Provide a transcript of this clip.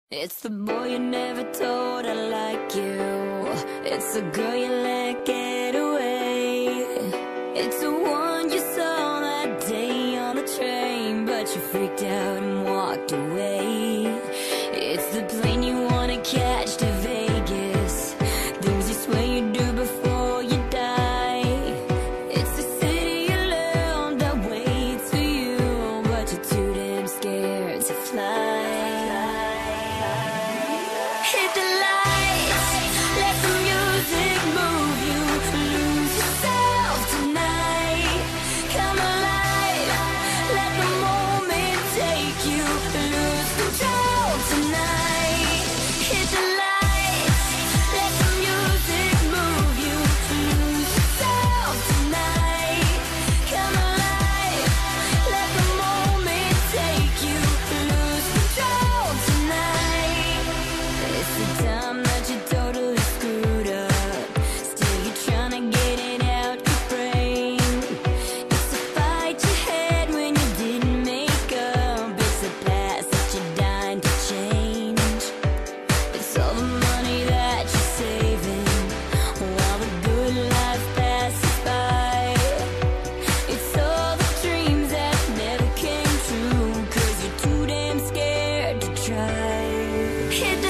It's the boy you never told I like you. It's the girl you let get away. It's the one you saw that day on the train, but you freaked out and walked away. It's the plane you wanna catch to Vegas, things you swear you do before you die. It's the city alone that waits for you, but you're too damn scared to fly. Hit the lights, let the music move you. Lose yourself tonight. Come alive, let the moment take you. Lose control tonight. Hit the lights, let the music move you. Lose yourself tonight. Come alive, let the moment take you. Lose control tonight. It's the time that you totally screwed up, still you're trying to get it out your brain. It's the fight you had when you didn't make up. It's the past that you're dying to change. It's all the money that you're saving while the good life passes by. It's all the dreams that never came true, 'cause you're too damn scared to try. Hit the